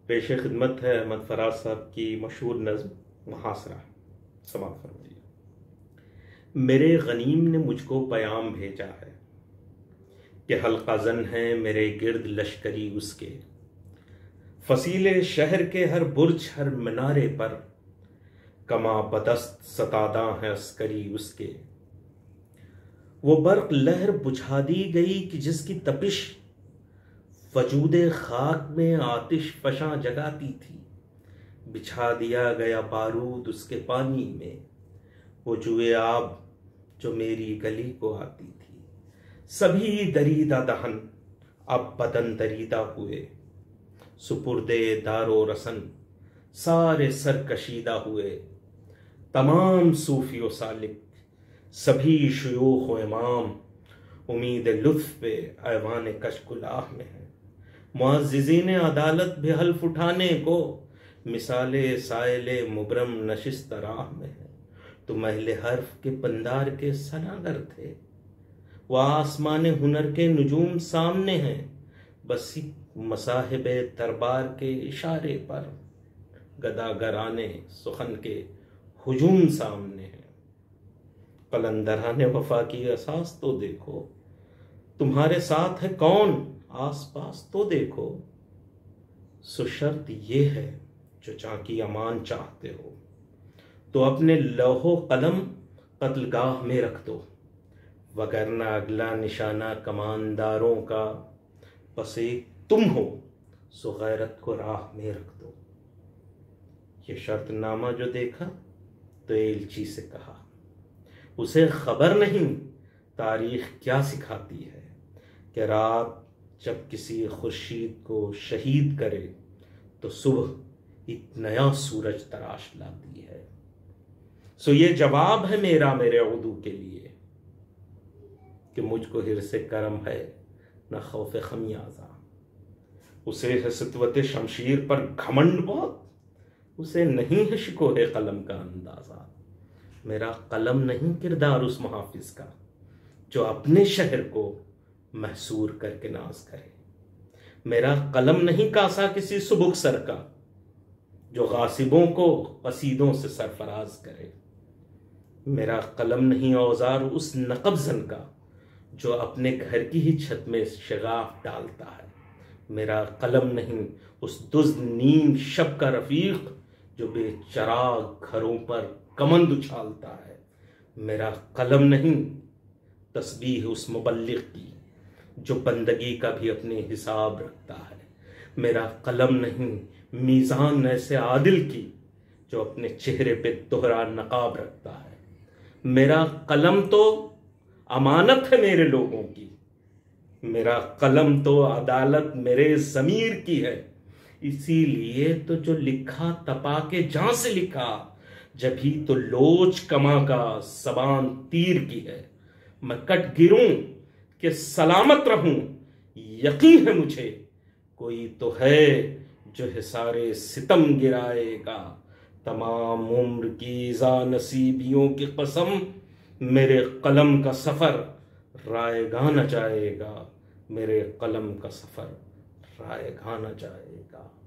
پیش خدمت ہے احمد فراز صاحب کی مشہور نظم محاصرہ. سماعت فرمائیے. میرے غنیم نے مجھ کو پیام بھیجا ہے کہ حلقہ زن ہے میرے گرد لشکری اس کے، فصیل شہر کے ہر برج ہر منارے پر کما بدست ستاداں ہے عسکری اس کے. وہ برق لہر بجھا دی گئی کہ جس کی تپش وجود خاک میں آتش فشاں جگاتی تھی. بچھا دیا گیا بارود اس کے پانی میں، وہ جوئے آب جو میری گلی کو آتی تھی. سبھی دریدہ دہن اب بدن دریدہ ہوئے، سپردے دار و رسن سارے سر کشیدہ ہوئے. تمام صوفی و سالک سبھی شیوخ و امام امید لطف پہ ایوان کشکلاہ میں ہیں. معززین عدالت بھی حلف اٹھانے کو مثال سائل مبرم نشست راہ میں ہے. تو اہل حرف کے پندار کے سناگر تھے، وہ آسمان ہنر کے نجوم سامنے ہیں. بس مصاحب دربار کے اشارے پر گداگرانے سخن کے ہجوم سامنے ہیں. قلندران وفا کی اساس تو دیکھو، تمہارے ساتھ ہے کون آس پاس تو دیکھو. سو شرط یہ ہے جو جہاں کی امان چاہتے ہو تو اپنے لوح و قلم قتل گاہ میں رکھ دو، وگرنہ اگلا نشانہ کمانداروں کا بس ایک تم ہو، سو غیرت کو راہ میں رکھ دو. یہ شرط نامہ جو دیکھا تو ایلچی سے کہا، اسے خبر نہیں تاریخ کیا سکھاتی ہے کہ رات جب کسی خورشید کو شہید کرے تو صبح ایک نیا سورج تراش لاتی ہے. سو یہ جواب ہے میرا میرے عدو کے لیے کہ مجھ کو حرص کرم ہے نہ خوف خمیازہ. اسے ہے سطوت شمشیر پر گھمنڈ بہت، اسے نہیں ہے شکوہ قلم کا اندازہ. میرا قلم نہیں کردار اس محافظ کا جو اپنے شہر کو محصور کر کے ناز کرے. میرا قلم نہیں کاسا کسی سبک سر کا جو غاصبوں کو قصیدوں سے سرفراز کرے. میرا قلم نہیں اوزار اس نقب زن کا جو اپنے گھر کی ہی چھت میں شگاف ڈالتا ہے. میرا قلم نہیں اس دزد نیم شب کا رفیق جو بے چراغ گھروں پر کمند اچھالتا ہے. میرا قلم نہیں تسبیح اس مبلغ کی جو بندگی کا بھی اپنے حساب رکھتا ہے. میرا قلم نہیں میزان ایسے عادل کی جو اپنے چہرے پہ دوہرا نقاب رکھتا ہے. میرا قلم تو امانت ہے میرے لوگوں کی، میرا قلم تو عدالت میرے ضمیر کی ہے. اسی لیے تو جو لکھا تپا کے جاں سے لکھا، جبھی تو لوچ کما کا زبان تیر کی ہے. میں کٹ گروں کہ سلامت رہوں، یقین ہے مجھے کوئی تو ہے جو حصارِ ستم گرائے گا. تمام عمر کی ایذا نصیبیوں کی قسم، میرے قلم کا سفر رائے گاہ نہ جائے گا. میرے قلم کا سفر رائے گاہ نہ جائے گا.